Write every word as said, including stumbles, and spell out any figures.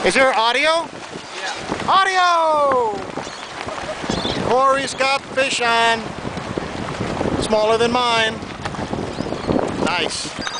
Is there audio? Yeah. Audio! Corey's got fish on. Smaller than mine. Nice.